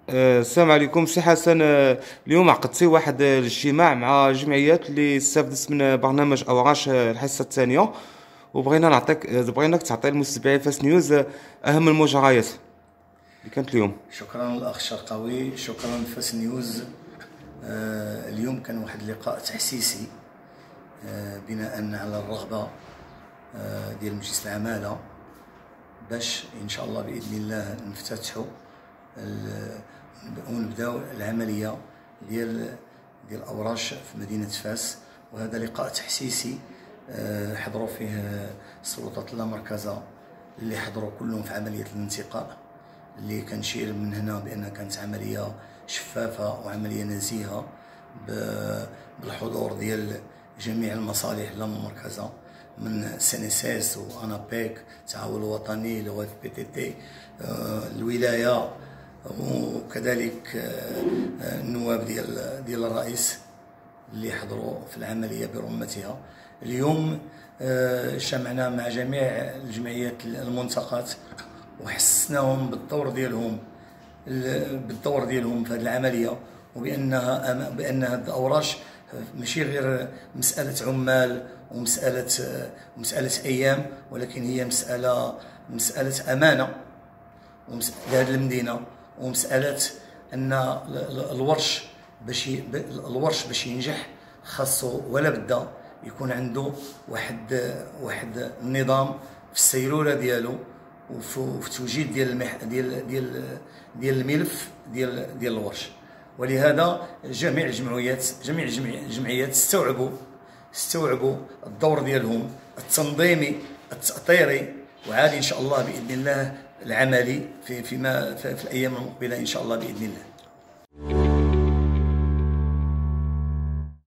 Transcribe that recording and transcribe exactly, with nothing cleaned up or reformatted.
آه، السلام عليكم سي حسن. آه، اليوم عقدتي واحد آه، الاجتماع مع جمعيات اللي استفدت من برنامج اوراش آه، الحصه الثانيه، وبغينا نعطيك آه، بغيناك تعطي المتابعين فاس نيوز آه، اهم المجريات اللي كانت اليوم. شكرا الاخ شرقاوي، شكرا فاس نيوز. آه اليوم كان واحد اللقاء تحسيسي آه بناء على الرغبه آه ديال مجلس العماله باش ان شاء الله باذن الله نفتتحوا ونبداو العمليه ديال ديال الاوراش في مدينه فاس. وهذا لقاء تحسيسي آه حضروا فيه السلطات اللامركزه اللي حضروا كلهم في عمليه الانتقاء، اللي كنشير من هنا بان كانت عمليه شفافه وعمليه نزيهه بالحضور ديال جميع المصالح اللامركزه من سينيسيس وانابيك التعاون الوطني لو اف بي تي تي الولايه، وكذلك النواب ديال ديال الرئيس اللي حضروا في العمليه برمتها. اليوم اجتمعنا مع جميع الجمعيات المنتقات وحسسناهم بالدور ديالهم بالدور ديالهم في هذه العمليه، وبانها بان هذه الاوراش ماشي غير مساله عمال ومساله مساله ايام، ولكن هي مساله مساله امانه لهذه المدينه، ومساله ان الورش باش الورش باش ينجح خاصو ولا بدا يكون عنده واحد واحد النظام في السيروره ديالو وفي التوجيه ديال المح ديال ديال ديال الملف ديال ديال الورش. ولهذا جميع الجمعيات جميع الجمعيات استوعبوا استوعبوا الدور ديالهم التنظيمي التأطيري، وعادي ان شاء الله باذن الله العملي في فيما في, في الايام المقبله ان شاء الله باذن الله.